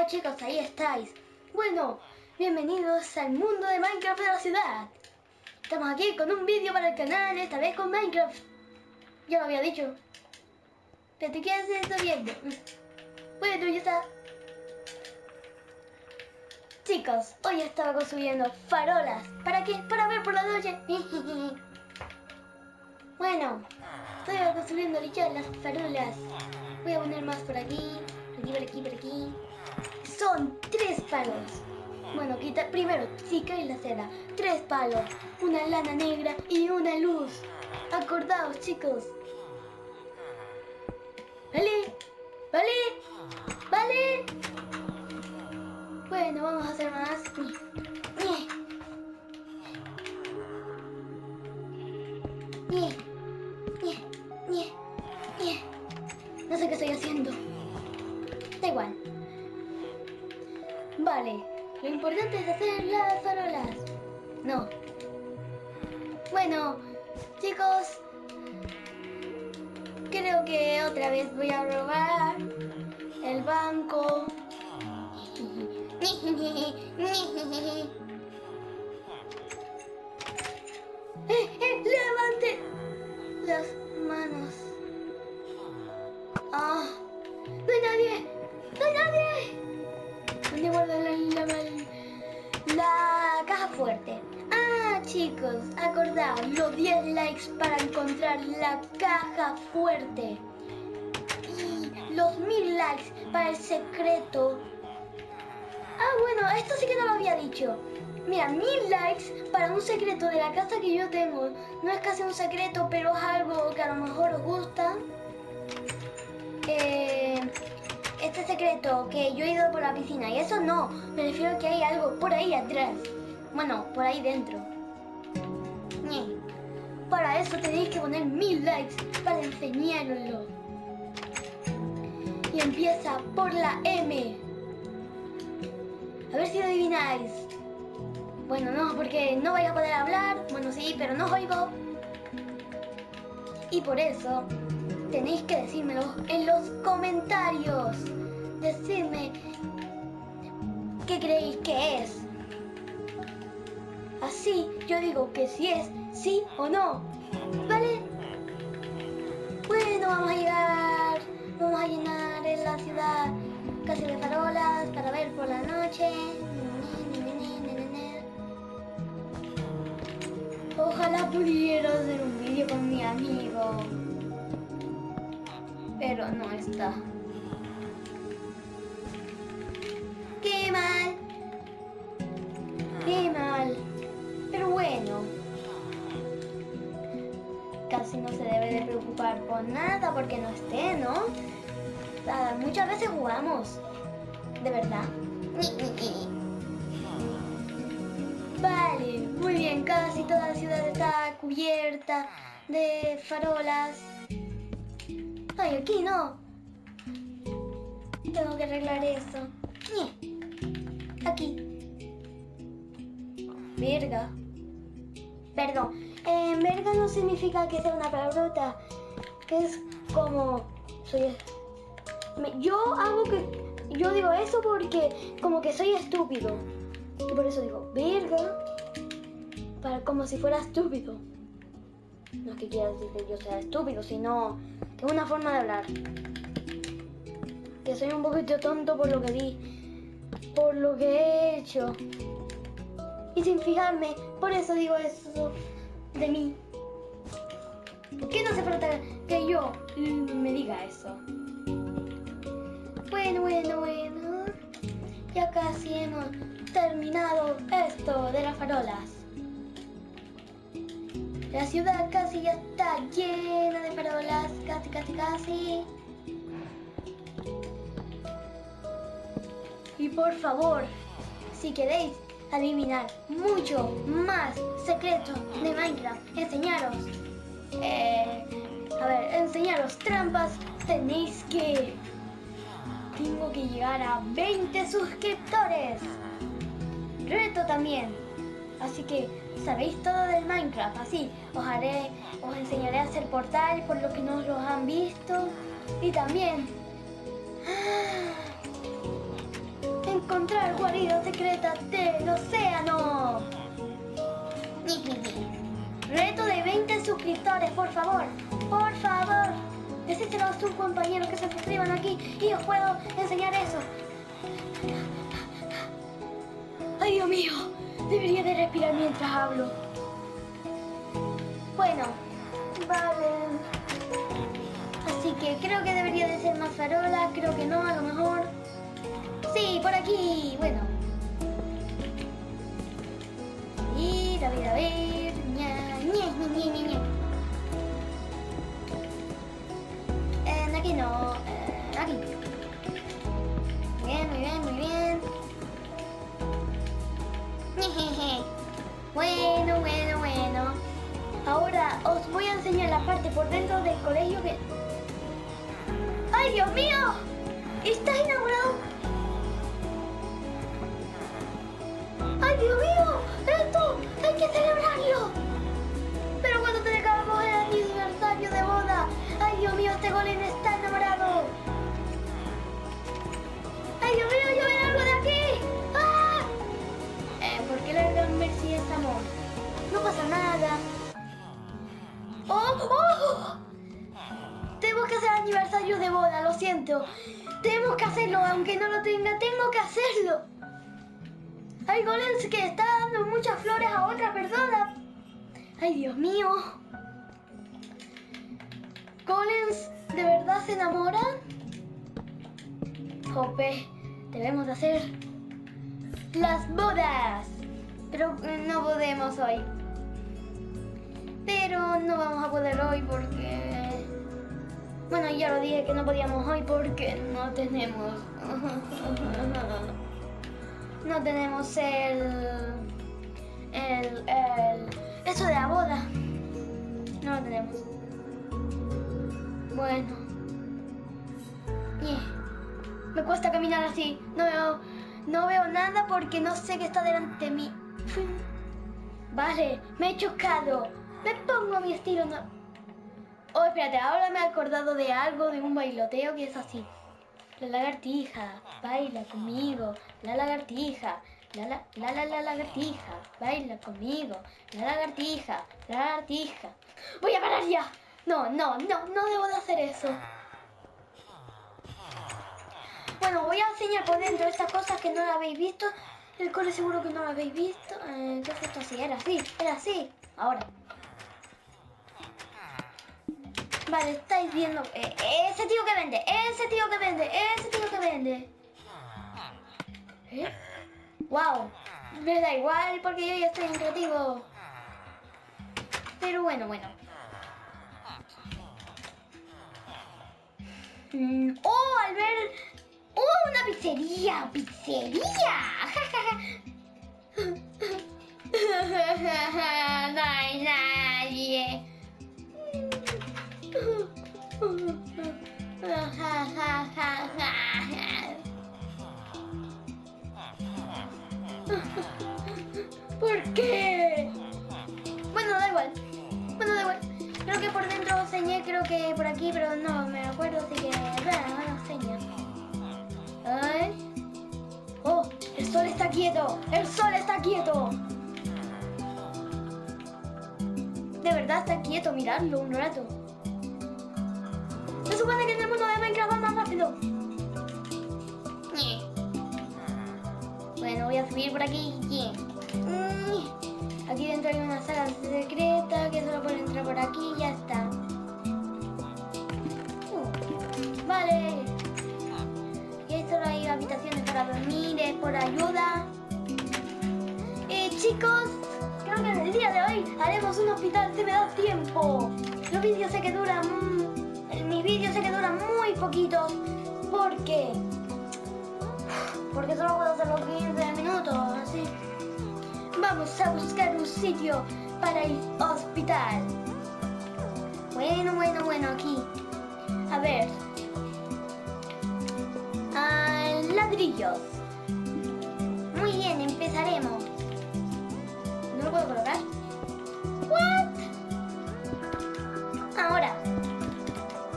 Oh chicos, ahí estáis. Bueno, bienvenidos al mundo de Minecraft de la ciudad. Estamos aquí con un vídeo para el canal, esta vez con Minecraft. Ya lo había dicho. Pero te quedas viendo. Bueno, ya está. Chicos, hoy estaba construyendo farolas. ¿Para qué? Para ver por la noche. Bueno, estoy construyendo ya las farolas. Voy a poner más por aquí, por aquí, por aquí. Son 3 palos. Bueno, primero, sí que es la cera. 3 palos, una lana negra y una luz. Acordaos, chicos. ¿Vale? ¿Vale? ¿Vale? Bueno, vamos a hacer más. No sé qué estoy haciendo. Da igual. Vale, lo importante es hacer las farolas. No. Bueno, chicos, creo que otra vez voy a robar el banco. ¡Levante las manos! ¡Ah! ¡No hay nadie! ¡No hay nadie! ¿Dónde guardo la caja fuerte? Ah, chicos, acordaos, los 10 likes para encontrar la caja fuerte. Y los 1000 likes para el secreto. Ah, bueno, esto sí que no lo había dicho. Mira, 1000 likes para un secreto de la casa que yo tengo. No es casi un secreto, pero es algo que a lo mejor os gusta. Este secreto que yo he ido por la piscina, y eso no, me refiero a que hay algo por ahí atrás. Bueno, por ahí dentro. Para eso tenéis que poner 1000 likes para enseñároslo. Y empieza por la M. A ver si lo adivináis. Bueno, no, porque no vais a poder hablar. Bueno, sí, pero no os oigo. Y por eso tenéis que decírmelo en los comentarios. Decidme qué creéis que es. Así yo digo que si es sí o no. ¿Vale? Bueno, vamos a llegar. Vamos a llenar en la ciudad casi de farolas para ver por la noche. Ojalá pudiera hacer un vídeo con mi amigo. Pero no está. ¡Qué mal! ¡Qué mal! Pero bueno. Casi no se debe de preocupar por nada porque no esté, ¿no? Muchas veces jugamos. De verdad. Vale, muy bien. Casi toda la ciudad está cubierta de farolas. Ay, aquí no. Tengo que arreglar eso. Aquí. Verga. Perdón. Verga no significa que sea una palabrota. Es como... Yo digo eso porque como que soy estúpido. Y por eso digo, verga. Como si fuera estúpido. No es que quiera decir que yo sea estúpido, sino que es una forma de hablar. Que soy un poquito tonto por lo que vi, por lo que he hecho. Y sin fijarme, por eso digo eso de mí. ¿Por qué no se trata que yo me diga eso? Bueno. Ya casi hemos terminado esto de las farolas. La ciudad casi ya está llena de farolas. Casi. Y por favor, si queréis adivinar mucho más secretos de Minecraft, enseñaros trampas, tengo que llegar a 20 suscriptores. Reto también. Así que sabéis todo del Minecraft, así os enseñaré a hacer portal por lo que no los han visto. Y también encontrar guaridas secretas del océano. Reto de 20 suscriptores, por favor. Por favor. Decíselo a sus compañeros que se suscriban aquí y os puedo enseñar eso. Ay, Dios mío. Debería de respirar mientras hablo. Bueno, vale. Así que creo que debería de ser más farola. Creo que no, a lo mejor. Sí, por aquí. Bueno. A ver, a ver. Aquí no. Aquí. Bien, muy bien, muy bien. Bueno, bueno, bueno. Ahora os voy a enseñar la parte por dentro del colegio que... ¡Ay, Dios mío! ¿Estás enamorado? ¡Ay, Dios mío! ¡Esto hay que celebrarlo! Pero cuando te acabamos el aniversario de boda. ¡Ay, Dios mío! Este golem está enamorado. ¡Ay, Dios mío! ¡Yo me largo de aquí! ¡Ah! ¿Por qué largarme si es amor? No pasa nada. ¡Oh! ¡Oh! Tenemos que hacer aniversario de boda, lo siento. Tenemos que hacerlo, aunque no lo tenga, tengo que hacerlo. Hay golems que están dando muchas flores a otra persona. Ay, Dios mío. ¿Golems de verdad se enamoran? Jope, debemos de hacer las bodas. Pero no podemos hoy. Pero no vamos a poder hoy porque... Bueno, ya lo dije que no podíamos hoy porque no tenemos... No tenemos eso de la boda. No lo tenemos. Bueno. Me cuesta caminar así. No veo nada porque no sé qué está delante de mí. Vale, me he chocado. Me pongo a mi estilo. No. Oh, espérate, ahora me he acordado de algo, de un bailoteo que es así. La lagartija, baila conmigo. La lagartija, la lagartija, baila conmigo. La lagartija, la lagartija. Voy a parar ya. No debo de hacer eso. Bueno, voy a enseñar por dentro estas cosas que no las habéis visto. El cole seguro que no lo habéis visto. ¿Qué es esto? Sí, era así. Ahora. Vale, estáis viendo. Ese tío que vende. Wow. Me da igual porque yo ya estoy en creativo. Pero bueno. Oh, al ver... ¡Oh, una pizzería! No hay nadie. ¿Por qué? Bueno, da igual. Creo que por dentro enseñé, creo que por aquí, pero no me acuerdo, así que... Bueno, enseño. Ay. Oh, el sol está quieto. De verdad está quieto, miradlo un rato. Se supone que en el mundo de Minecraft va más rápido. Bueno, voy a subir por aquí. Aquí dentro hay una sala secreta que solo puedo entrar por aquí y ya está. Vale. Y ahí solo hay habitaciones para dormir, por ayuda. Chicos, creo que en el día de hoy haremos un hospital si me da tiempo. Los vídeos sé que duran... mis vídeos sé que duran muy poquitos. ¿Por qué? Porque solo puedo hacerlo 15 minutos, así. Vamos a buscar un sitio para el hospital. Bueno, aquí. A ver. Ladrillos. Muy bien, empezaremos. ¿No lo puedo colocar? ¿What? Ahora.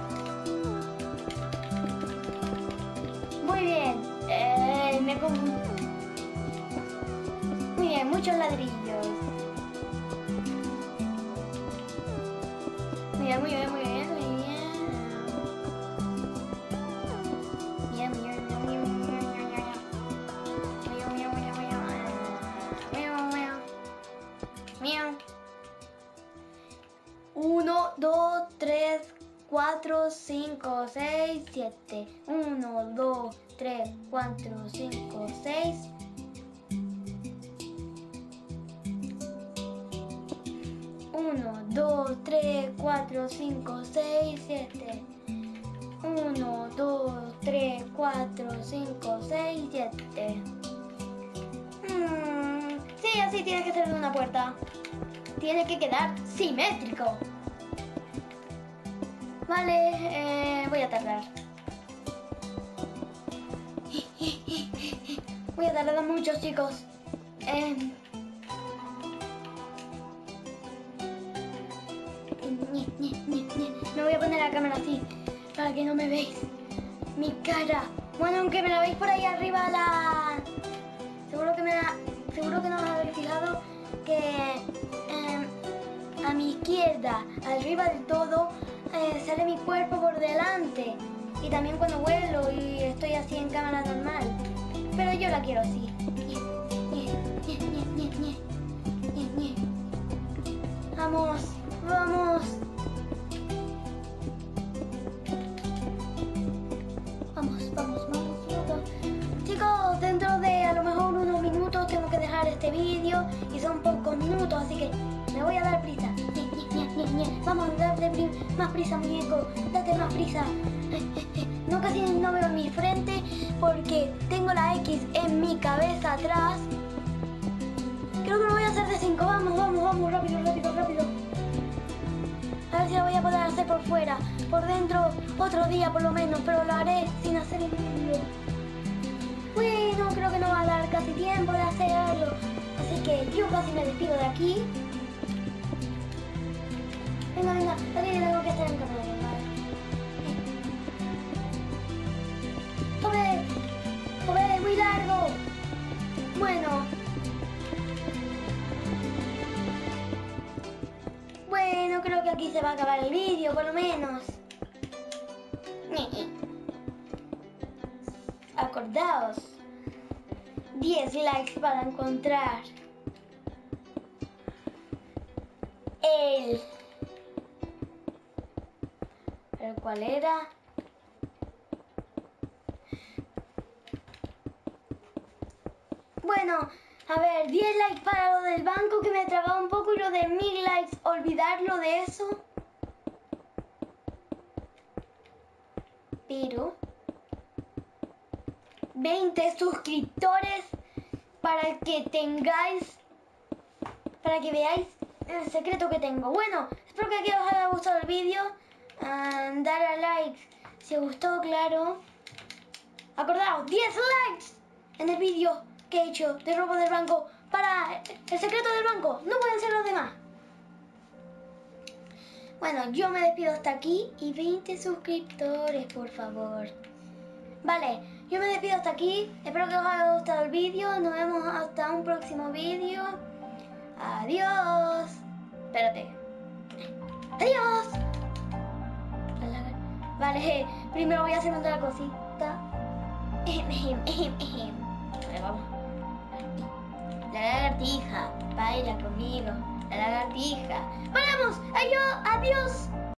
Muy bien. muchos ladrillos. Muy bien, muy bien, muy bien, muy bien. Bien, bien, bien, bien, bien, bien, bien. 1, 2, 3, 4, 5, 6, 7. 1, 2, 3, 4, 5, 6. 1, 2, 3, 4, 5, 6, 7. 1, 2, 3, 4, 5, 6, 7. Sí, así tiene que ser de una puerta. Tiene que quedar simétrico. Vale, voy a tardar. Voy a tardar mucho, chicos. Me voy a poner la cámara así, para que no me veáis mi cara. Bueno, aunque me la veis por ahí arriba, seguro que no os habéis fijado que a mi izquierda, arriba del todo, sale mi cuerpo por delante. Y también cuando vuelo y estoy así en cámara normal. Pero yo la quiero así. Vamos, vamos. Vamos, vamos, vamos, vamos. Chicos, dentro de a lo mejor unos minutos tengo que dejar este vídeo y son pocos minutos, así que me voy a dar prisa. Vamos, date más prisa, muñeco. Date más prisa. No, casi no veo mi frente porque tengo la X en mi cabeza atrás. Creo que lo voy a hacer de 5. Vamos, vamos, vamos, rápido, rápido, rápido. A ver si lo voy a poder hacer por fuera. Por dentro otro día por lo menos, pero lo haré sin hacer el vídeo. Bueno, creo que no va a dar casi tiempo de hacerlo. Así que yo casi me despido de aquí. Venga, venga, también tengo que hacer en cámara, ¿vale? ¡Joder! ¡Joder, muy largo! Bueno. Bueno, creo que aquí se va a acabar el vídeo, por lo menos. Acordaos. 10 likes para encontrar ¿Pero cuál era? Bueno, a ver, 10 likes para lo del banco, que me trababa un poco, y lo de 1000 likes, olvidarlo de eso. Pero 20 suscriptores para que veáis el secreto que tengo. Bueno, espero que aquí os haya gustado el vídeo. Dar a like si os gustó, claro. Acordaos, 10 likes en el vídeo que he hecho de robo del banco para el secreto del banco. No pueden ser los demás. Bueno, yo me despido hasta aquí y 20 suscriptores, por favor. Vale, yo me despido hasta aquí. Espero que os haya gustado el vídeo. Nos vemos hasta un próximo vídeo. Adiós. Espérate. Adiós. Vale, primero voy a hacer otra cosita. Vale, vamos. La lagartija, baila conmigo. La lagartija. ¡Vamos! ¡Adiós!